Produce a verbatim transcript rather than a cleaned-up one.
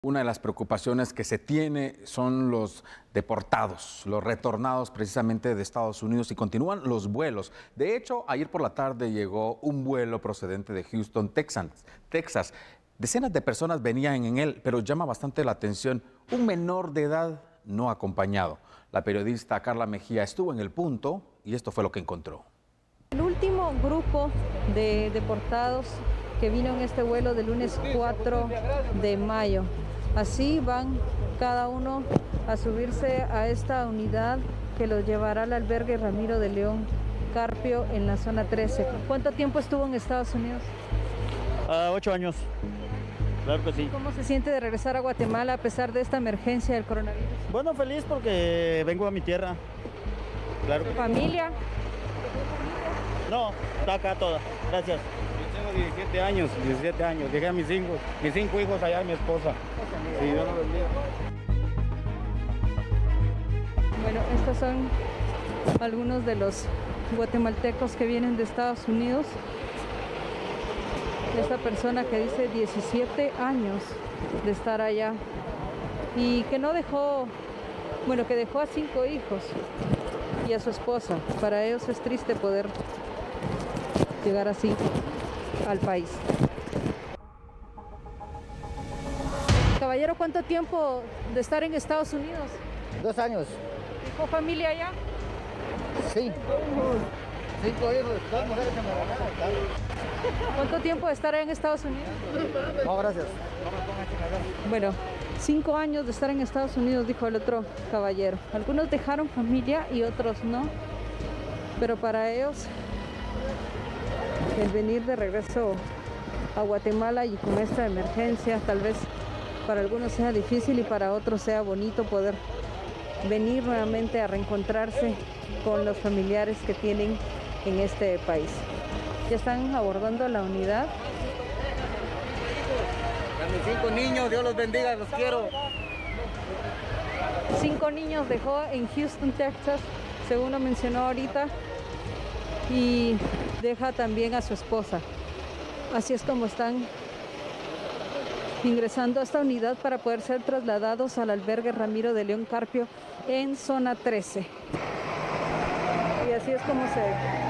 Una de las preocupaciones que se tiene son los deportados, los retornados precisamente de Estados Unidos, y continúan los vuelos. De hecho, ayer por la tarde llegó un vuelo procedente de Houston, Texas. Texas. Decenas de personas venían en él, pero llama bastante la atención un menor de edad no acompañado. La periodista Carla Mejía estuvo en el punto y esto fue lo que encontró. El último grupo de deportados que vino en este vuelo del lunes cuatro de mayo. Así van cada uno a subirse a esta unidad que los llevará al albergue Ramiro de León Carpio en la zona trece. ¿Cuánto tiempo estuvo en Estados Unidos? Uh, ocho años, claro que sí. ¿Cómo se siente de regresar a Guatemala a pesar de esta emergencia del coronavirus? Bueno, feliz porque vengo a mi tierra. Claro que... ¿Familia? No, está acá toda. Gracias. Yo tengo diecisiete años, diecisiete años. Dejé a mis hijos, mis cinco hijos allá, mi esposa. Sí, Dios los bendiga. Bueno, estos son algunos de los guatemaltecos que vienen de Estados Unidos. Esta persona que dice diecisiete años de estar allá y que no dejó, bueno, que dejó a cinco hijos y a su esposa. Para ellos es triste poder llegar así al país. Caballero, ¿cuánto tiempo de estar en Estados Unidos? Dos años. ¿Dejó familia allá? Sí. Cinco hijos, dos mujeres que me regalaron. ¿Cuánto tiempo de estar en Estados Unidos? No, gracias. Bueno, cinco años de estar en Estados Unidos, dijo el otro caballero. Algunos dejaron familia y otros no, pero para ellos el venir de regreso a Guatemala y con esta emergencia, tal vez para algunos sea difícil y para otros sea bonito poder venir nuevamente a reencontrarse con los familiares que tienen en este país. Ya están abordando la unidad. A mis cinco niños, Dios los bendiga, los quiero. Cinco niños dejó en Houston, Texas, según lo mencionó ahorita, y deja también a su esposa. Así es como están ingresando a esta unidad para poder ser trasladados al albergue Ramiro de León Carpio en zona trece. Y así es como se